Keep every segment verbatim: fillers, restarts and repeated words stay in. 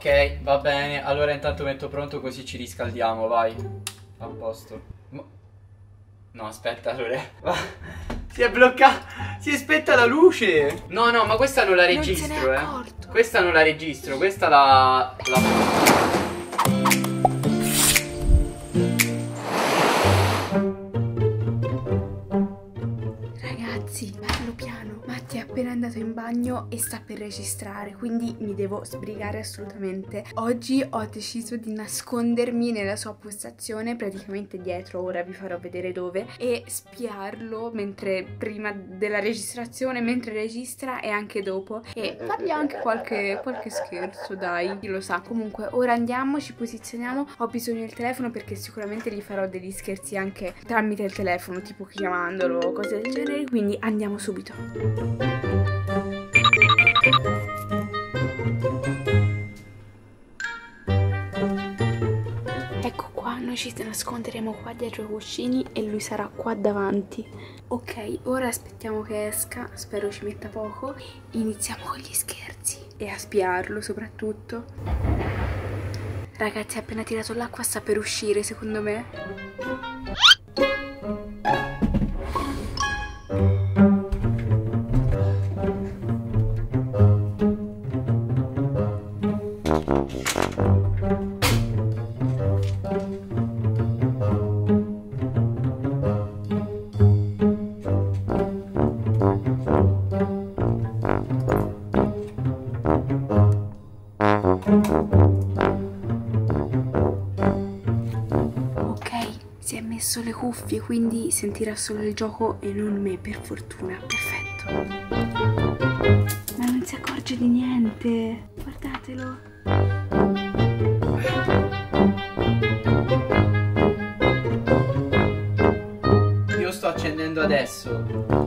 Ok, va bene. Allora intanto metto pronto così ci riscaldiamo, vai. A posto. Ma... No, aspetta, allora. Si è bloccato. Si è spenta la luce. No, no, ma questa non la registro, non se ne è accorto. eh. Questa non la registro, questa la... la... Parlo piano. Matti è appena andato in bagno e sta per registrare, quindi mi devo sbrigare assolutamente. Oggi ho deciso di nascondermi nella sua postazione, praticamente dietro, ora vi farò vedere dove, e spiarlo mentre prima della registrazione, mentre registra e anche dopo, e fargli anche qualche, qualche scherzo, dai, chi lo sa. Comunque ora andiamo, ci posizioniamo. Ho bisogno del telefono perché sicuramente gli farò degli scherzi anche tramite il telefono, tipo chiamandolo, cose del genere, quindi andiamo subito. Ecco qua, noi ci nasconderemo qua dietro i cuscini e lui sarà qua davanti. Ok, ora aspettiamo che esca, spero ci metta poco. Iniziamo con gli scherzi e a spiarlo soprattutto. Ragazzi, ha appena tirato l'acqua, sta per uscire secondo me. Si è messo le cuffie, quindi sentirà solo il gioco e non me, per fortuna. Perfetto. Ma non si accorge di niente. Guardatelo. Io sto accendendo adesso.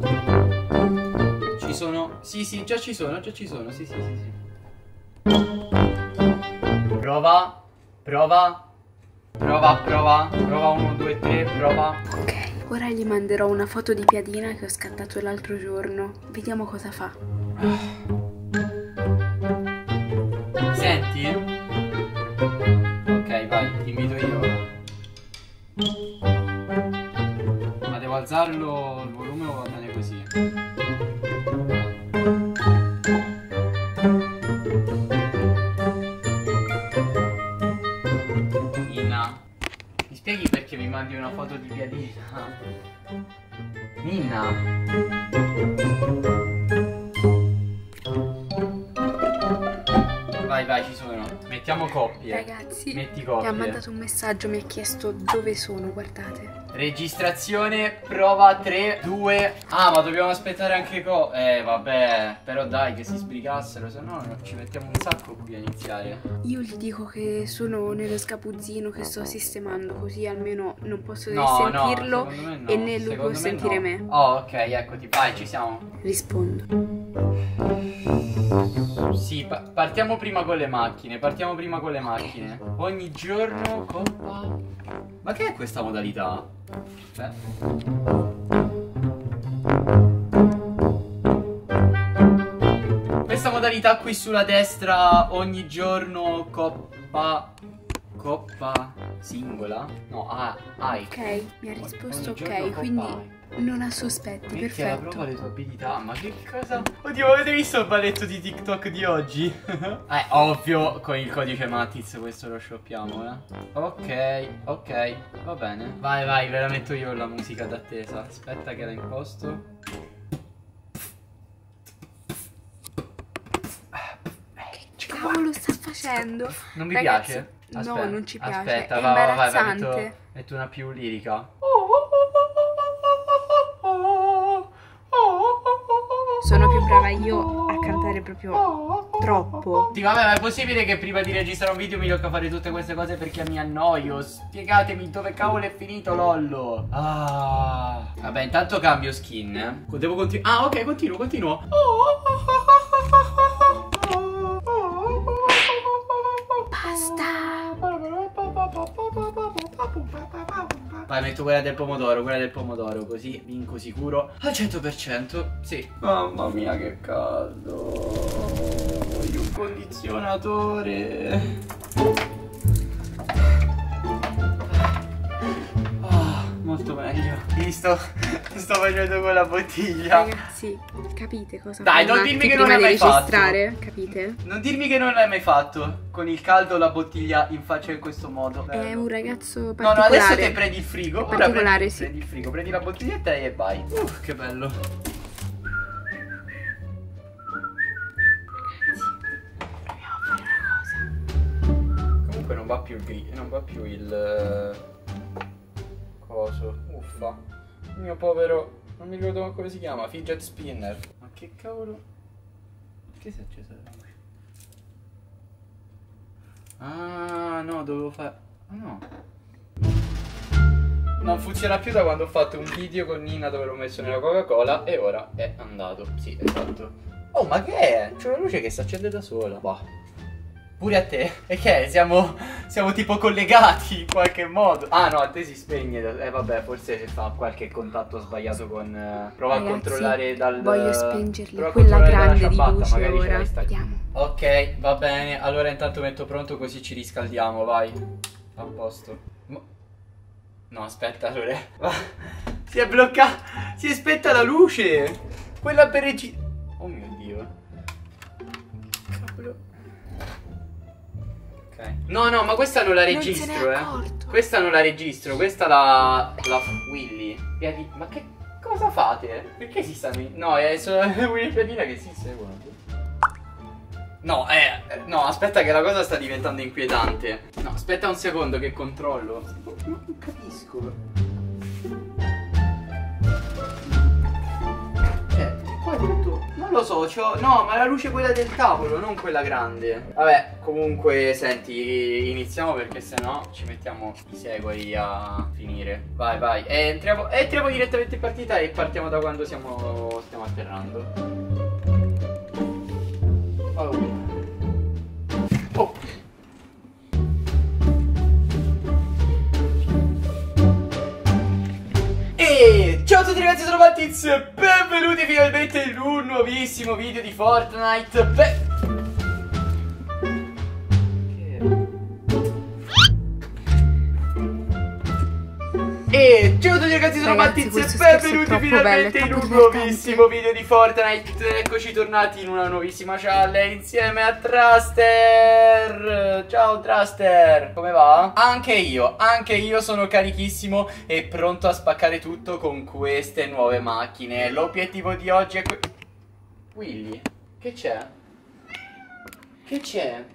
Ci sono? Sì, sì, già ci sono, già ci sono. Sì, sì, sì, sì. Prova. Prova. Prova, prova, prova, uno, due, tre, prova. Ok, ora gli manderò una foto di piadina che ho scattato l'altro giorno. Vediamo cosa fa. Senti? Ok, vai, invito io. Ma devo alzarlo il volume o va bene così? Mi spieghi perché mi mandi una foto di piadina? Ninna? Vai, vai, ci sono. Mettiamo coppie. Ragazzi, metti coppie. Mi ha mandato un messaggio, mi ha chiesto dove sono, guardate. Registrazione, prova tre, due. Ah, ma dobbiamo aspettare anche co... Eh, vabbè. Però dai, che si sbrigassero, se no ci mettiamo un sacco qui a iniziare. Io gli dico che sono nello sgabuzzino che sto sistemando, così almeno non posso no, sentirlo, no, no. e né lui secondo può sentire no. me. Oh, ok, eccoti, vai, ci siamo. Rispondo. Sì, pa partiamo prima con le macchine, partiamo prima con le macchine. Ogni giorno coppa. Ma che è questa modalità? Beh. Questa modalità qui sulla destra, ogni giorno coppa. Coppa singola? No, ah, hai. Ok, mi ha risposto ok, quindi non ha sospetti, metti perfetto. alla prova le tue abilità, ma che cosa? Oddio, avete visto il balletto di TikTok di oggi? Eh, ovvio, con il codice Matiz questo lo shoppiamo, eh. Ok, ok, va bene. Vai, vai, ve la metto io la musica d'attesa. Aspetta che la imposto. Che cavolo sta facendo? Non vi Ragazzi, piace? Aspetta, no, non ci piace. Aspetta, è va, va, vai, vai, imbarazzante. metto, metto una più lirica. Sono più brava io a cantare proprio troppo. Sì, vabbè, ma è possibile che prima di registrare un video mi tocca fare tutte queste cose perché mi annoio? Spiegatemi dove cavolo è finito Lollo. Ah. Vabbè, intanto cambio skin, eh. Devo continuare. Ah, ok, continuo, continuo. Basta. Vai, metto quella del pomodoro, quella del pomodoro, così vinco sicuro al cento per cento. Sì. Mamma mia che caldo. di un condizionatore. Ah, molto meglio. Visto? Sto facendo con la bottiglia. Ragazzi, capite cosa Dai, non dirmi che non l'hai mai fatto. Capite? Non dirmi che non l'hai mai fatto. Con il caldo la bottiglia in faccia in questo modo. Bello. È un ragazzo particolare. No, no, adesso te prendi il frigo. Ora particolare, prendi, sì. prendi il frigo, prendi la bottiglietta e vai. Uh, che bello. Comunque non va più il gri, non va più il coso. Uffa. Il mio povero, non mi ricordo come si chiama, fidget spinner. Ma che cavolo? Perché si è accesa la luce? Ah, no, dovevo fare. Ah, no. Non funziona più da quando ho fatto un video con Nina dove l'ho messo nella Coca-Cola e ora è andato. Sì, esatto. Oh, ma che è? C'è una luce che si accende da sola. Bah. Pure a te. E che è? Siamo, siamo tipo collegati in qualche modo. Ah no, a te si spegne. Eh vabbè, forse fa qualche contatto sbagliato con... Uh, prova Ragazzi, a controllare dal... voglio spengerli, prova a quella controllare grande dalla di ciabatta, luce magari ce ora. l'hai sta- Vediamo. Ok, va bene. Allora intanto metto pronto così ci riscaldiamo, vai. A posto. Ma... No, aspetta, allora. Si è bloccata. Si è spenta la luce. Quella per regi... Oh mio Dio. Cavolo. No, no, ma questa non la registro, eh. Questa non la registro, questa la... la Willy. Piedi... Ma che cosa fate? Perché si stanno in... No, è solo Willy e Piadina che si seguono. No, eh... No, aspetta che la cosa sta diventando inquietante. No, aspetta un secondo che controllo. Non capisco. Cioè, qua è tutto... Non lo so, c'ho... No, ma la luce è quella del tavolo, non quella grande. Vabbè, comunque, senti, iniziamo perché sennò ci mettiamo i segui a finire. Vai, vai. E entriamo, entriamo direttamente in partita e partiamo da quando siamo... stiamo atterrando. Oh. Oh. E ciao a tutti ragazzi, sono Mattiz, benvenuti finalmente in un nuovissimo video di Fortnite. Beh... E ciao a tutti ragazzi, sono Mattiz e benvenuti finalmente in un nuovissimo video di Fortnite. Eccoci tornati in una nuovissima challenge insieme a Truster. Ciao Truster, come va? Anche io, anche io sono carichissimo e pronto a spaccare tutto con queste nuove macchine. L'obiettivo di oggi è que... Willy, che c'è? Che c'è?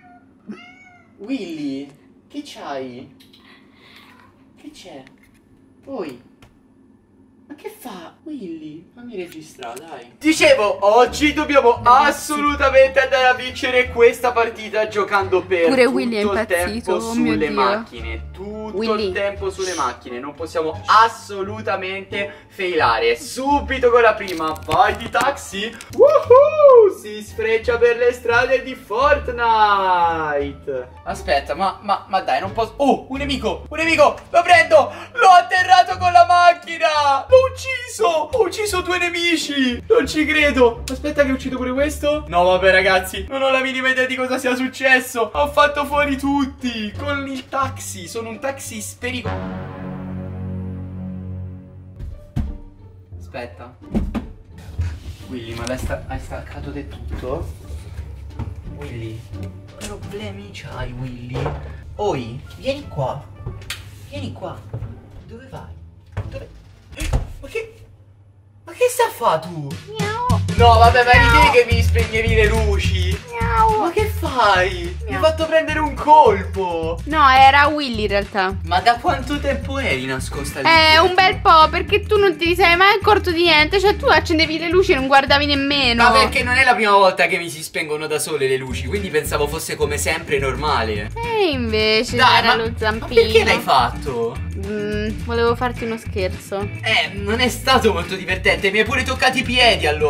Willy, che c'hai? Che c'è? Poi, ma che fa? Willy, fammi registrare, dai. Dicevo, oggi dobbiamo assolutamente andare a vincere questa partita giocando per Pure tutto Willy è il impazzito, tempo oh sulle mio Dio. macchine. Tutto Willy. il tempo sulle macchine. Non possiamo assolutamente failare. Subito con la prima. Vai di taxi. Woohoo! Si sfreccia per le strade di Fortnite. Aspetta, ma, ma, ma dai, non posso... Oh, un nemico, un nemico. Lo prendo. L'ho atterrato con la macchina. L'ho ucciso. Ho ucciso due nemici. Non ci credo. Aspetta che uccido pure questo. No, vabbè ragazzi, non ho la minima idea di cosa sia successo. Ho fatto fuori tutti con il taxi. Sono un taxi sferico. Aspetta. Willy, ma l'hai sta hai staccato del tutto? Willy, che problemi c'hai, Willy? Oi, vieni qua. Vieni qua. Dove vai? Dove... Ma che... Ma che sta a fa tu? Miau. No, vabbè, ma eri te che mi spegnevi le luci. Miau. Ma che fai? Mi hai Miau. fatto prendere un colpo. No, era Willy in realtà. Ma da quanto tempo eri nascosta lì? Eh, un bel po', perché tu non ti sei mai accorto di niente. Cioè, tu accendevi le luci e non guardavi nemmeno. Ma perché non è la prima volta che mi si spengono da sole le luci, quindi pensavo fosse come sempre normale. E invece Dai, era ma, lo ma zampino. perché l'hai fatto? Mm, volevo farti uno scherzo. Eh, non è stato molto divertente. Mi hai pure toccato i piedi allora. Eri te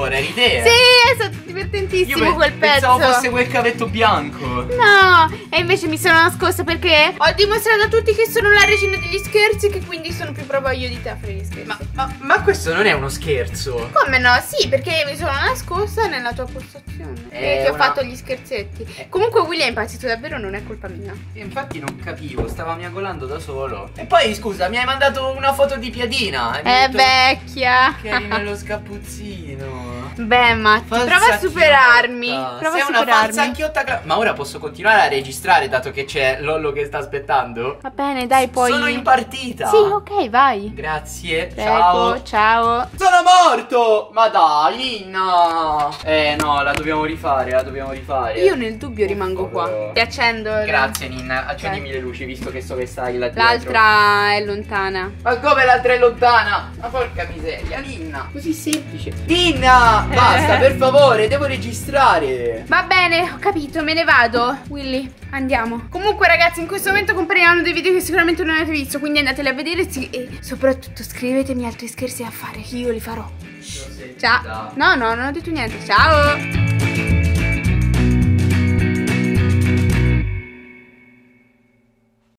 te. Sì, è stato divertentissimo Io quel pezzo. Pensavo fosse quel cavetto bianco. No, e invece mi sono nascosta perché ho dimostrato a tutti che sono la regina degli scherzi, che quindi sono più brava io di te a fare gli scherzi. Ma, ma, ma questo non è uno scherzo. Come no? Sì, perché mi sono nascosta nella tua postazione È e ti ho una- fatto gli scherzetti. Eh. Comunque Willy è impazzito davvero, non è colpa mia. E infatti non capivo, stava miagolando da solo. E poi scusa, mi hai mandato una foto di piadina. e mi hai È detto vecchia. Che eri nello scappuzzino. Beh, Matti, Falsa prova a superarmi. chiotta. Prova Sei a una superarmi. falsa chiotta gra- Ma ora posso continuare a registrare dato che c'è Lollo che sta aspettando? Va bene, dai, poi. Sono in partita. Sì, ok, vai. Grazie, Prego, ciao. ciao. Sono morto! Ma dai, no! Eh no, la dobbiamo rifare, la dobbiamo rifare. Io nel dubbio rimango Povero. qua. Ti accendo. il- Grazie Ninna, accendimi le luci visto che so che stai là dietro. L'altra è lontana. Ma come l'altra è lontana? Ma porca miseria, Ninna, così semplice. Ninna, basta, per favore, devo registrare. Va bene, ho capito, me ne vado. Willy, andiamo. Comunque ragazzi, in questo momento compariranno dei video che sicuramente non avete visto, quindi andateli a vedere sì, e soprattutto scrivetemi altri scherzi da fare, che io li farò. Ciao. No, no, non ho detto niente. Ciao.